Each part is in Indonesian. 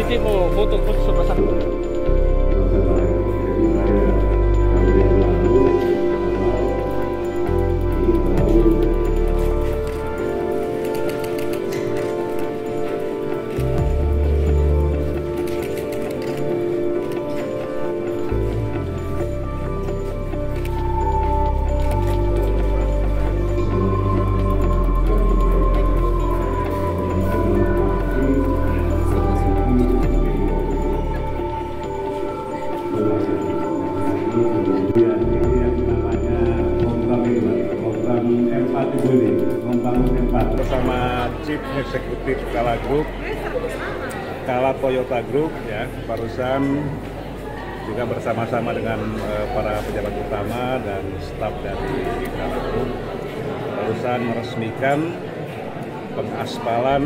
Nanti mau foto-foto sebelah sana. Bersama Chief Executive Kala Group, Kala Toyota Group, ya, barusan juga bersama-sama dengan para pejabat utama dan staf dari Kala Group, barusan meresmikan pengaspalan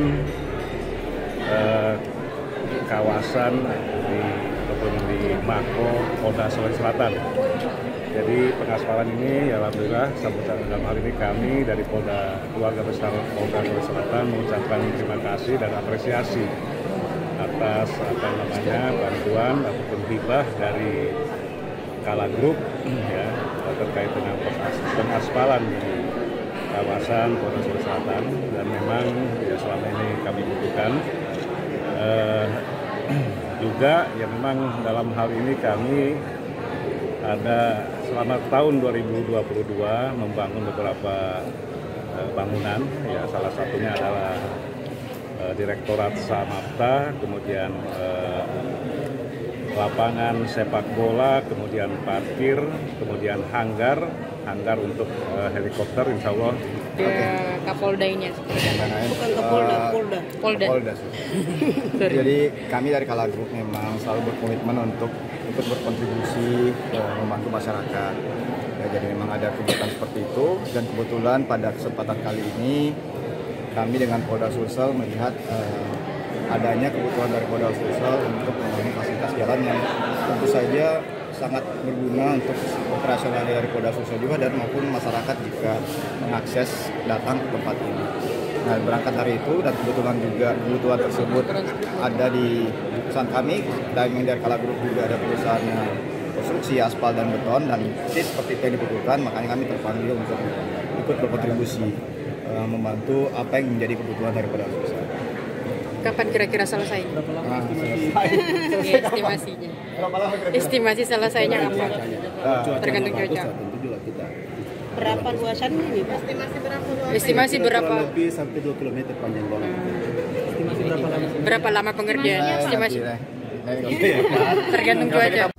kawasan di Mako, Polda Sulawesi Selatan. Jadi pengaspalan ini, ya alhamdulillah, sambutan dalam hal ini kami dari keluarga besar Polda Sulawesi Selatan mengucapkan terima kasih dan apresiasi atas bantuan ataupun hibah dari Kala Group, ya, terkait dengan pengaspalan di kawasan Polda Sulawesi Selatan, dan memang ya selama ini kami butuhkan. Juga ya memang dalam hal ini kami ada selama tahun 2022 membangun beberapa bangunan, ya salah satunya adalah Direktorat Samapta, kemudian lapangan sepak bola, kemudian parkir, kemudian hanggar untuk helikopter, insya Allah. Kapoldanya bukan Polda. Jadi kami dari Kala Group memang selalu berkomitmen untuk ikut berkontribusi membantu masyarakat. Ya, jadi memang ada kegiatan seperti itu, dan kebetulan pada kesempatan kali ini kami dengan Polda Sulsel melihat adanya kebutuhan dari Polda Sulsel untuk membangun fasilitas jalan yang tentu saja sangat berguna untuk operasional dari Polda Sulsel juga, dan maupun masyarakat jika mengakses datang ke tempat ini. Nah, berangkat dari itu, dan kebetulan juga kebutuhan tersebut ada di perusahaan kami, dan dari Kala Group juga ada perusahaannya konstruksi aspal dan beton, dan seperti itu yang dibutuhkan, makanya kami terpanggil untuk ikut berkontribusi membantu apa yang menjadi kebutuhan dari Polda Sulsel. Kapan kira-kira selesai? Estimasinya. Estimasi selesainya kapan? Tergantung cuaca. Berapa luasan ini? Estimasi berapa? Lebih sampai 2 km panjang jalan. Berapa lama pengerjaannya? Estimasi. Tergantung cuaca.